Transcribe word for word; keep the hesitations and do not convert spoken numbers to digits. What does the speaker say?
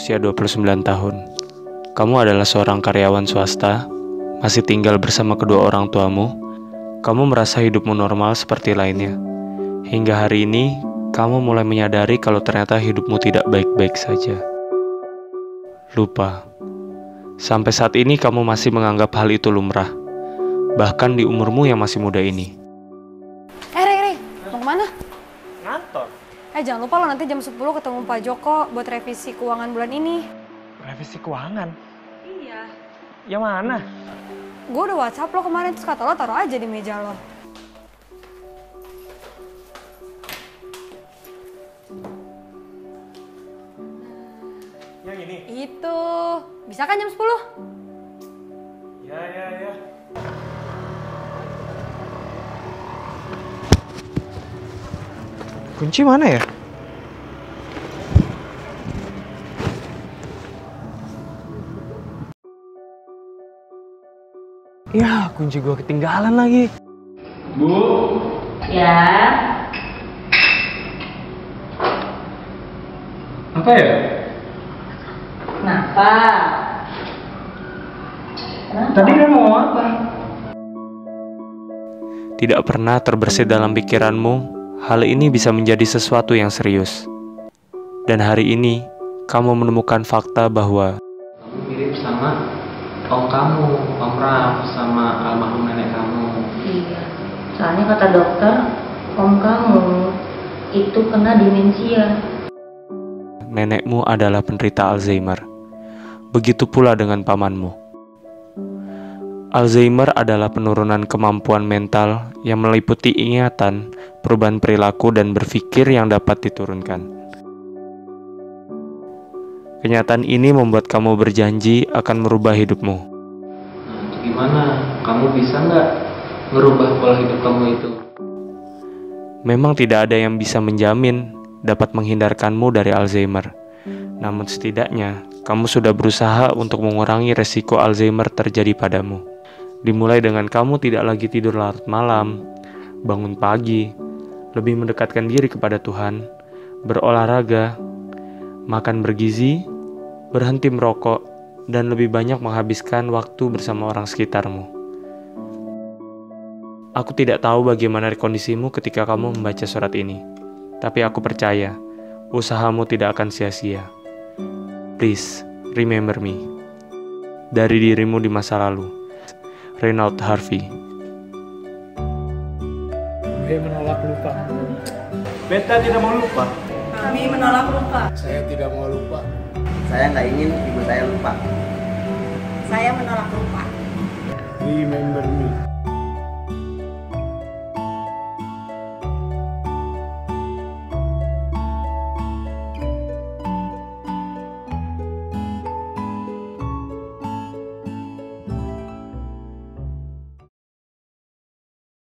berusia dua puluh sembilan tahun. Kamu adalah seorang karyawan swasta, masih tinggal bersama kedua orang tuamu. Kamu merasa hidupmu normal seperti lainnya. Hingga hari ini, kamu mulai menyadari kalau ternyata hidupmu tidak baik-baik saja. Lupa. Sampai saat ini kamu masih menganggap hal itu lumrah. Bahkan di umurmu yang masih muda ini. Eh, Rey, Rey, mau kemana? Ngantor. Eh, jangan lupa lo nanti jam sepuluh ketemu Pak Joko buat revisi keuangan bulan ini. Revisi keuangan? Iya. Yang mana? Gue udah WhatsApp lo kemarin, terus kata lo taruh aja di meja lo. Yang ini? Itu. Bisa kan jam sepuluh? Ya, ya, ya. Kunci mana ya? Ya, kunci gua ketinggalan lagi. Bu. Ya. Apa ya? Kenapa? Kenapa? Tadi kan mau apa? Tidak pernah terbersit dalam pikiranmu, hal ini bisa menjadi sesuatu yang serius. Dan hari ini, kamu menemukan fakta bahwa Kamu mirip sama om kamu, om Raf, sama almarhum nenek kamu. Iya. Soalnya kata dokter, om kamu itu kena demensia. nenekmu adalah penderita Alzheimer. Begitu pula dengan pamanmu. Alzheimer adalah penurunan kemampuan mental yang meliputi ingatan, perubahan perilaku, dan berpikir yang dapat diturunkan. Kenyataan ini membuat kamu berjanji akan merubah hidupmu. Nah, itu gimana? Kamu bisa nggak ngerubah pola hidup kamu itu? Memang tidak ada yang bisa menjamin dapat menghindarkanmu dari Alzheimer. Namun setidaknya, kamu sudah berusaha untuk mengurangi resiko Alzheimer terjadi padamu. Dimulai dengan kamu tidak lagi tidur larut malam, bangun pagi, lebih mendekatkan diri kepada Tuhan, berolahraga, makan bergizi, berhenti merokok, dan lebih banyak menghabiskan waktu bersama orang sekitarmu. Aku tidak tahu bagaimana kondisimu ketika kamu membaca surat ini, tapi aku percaya usahamu tidak akan sia-sia. Please, remember me. Dari dirimu di masa lalu. Reinald Harvey. Gue menolak lupa. Beta tidak mau lupa. Kami menolak lupa. Saya tidak mau lupa. Saya nggak ingin ibu saya lupa. Saya menolak lupa. Remember me.